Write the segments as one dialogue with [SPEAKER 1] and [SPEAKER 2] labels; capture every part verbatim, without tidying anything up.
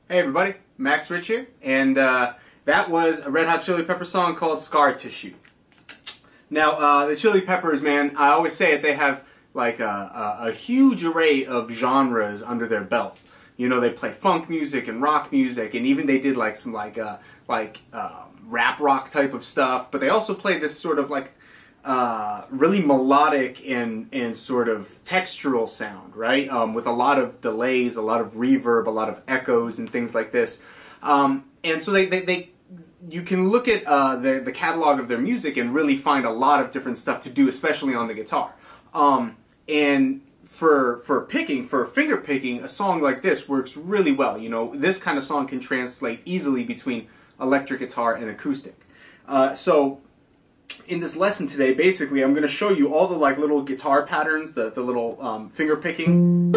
[SPEAKER 1] Hey everybody, Max Rich here, and uh, that was a Red Hot Chili Pepper song called Scar Tissue. Now, uh, the Chili Peppers, man, I always say it, they have like a, a, a huge array of genres under their belt. You know, they play funk music and rock music, and even they did like some like uh, like uh, rap rock type of stuff, but they also play this sort of like uh, really melodic and, and sort of textural sound, right? Um, with a lot of delays, a lot of reverb, a lot of echoes and things like this. Um, and so they, they, they, you can look at uh, the, the catalog of their music and really find a lot of different stuff to do, especially on the guitar. Um, and for, for picking, for finger picking, a song like this works really well. You know, this kind of song can translate easily between electric guitar and acoustic. Uh, so, in this lesson today, basically, I'm going to show you all the like little guitar patterns, the, the little um, finger picking,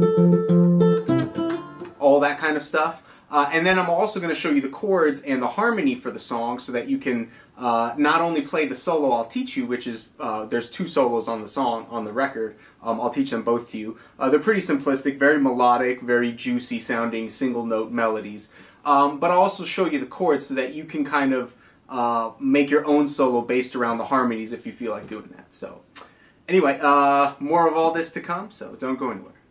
[SPEAKER 1] all that kind of stuff. Uh, and then I'm also going to show you the chords and the harmony for the song so that you can uh, not only play the solo I'll teach you, which is, uh, there's two solos on the song, on the record. Um, I'll teach them both to you. Uh, they're pretty simplistic, very melodic, very juicy sounding single note melodies. Um, but I'll also show you the chords so that you can kind of Uh, make your own solo based around the harmonies if you feel like doing that. So, anyway, uh, more of all this to come, so don't go anywhere.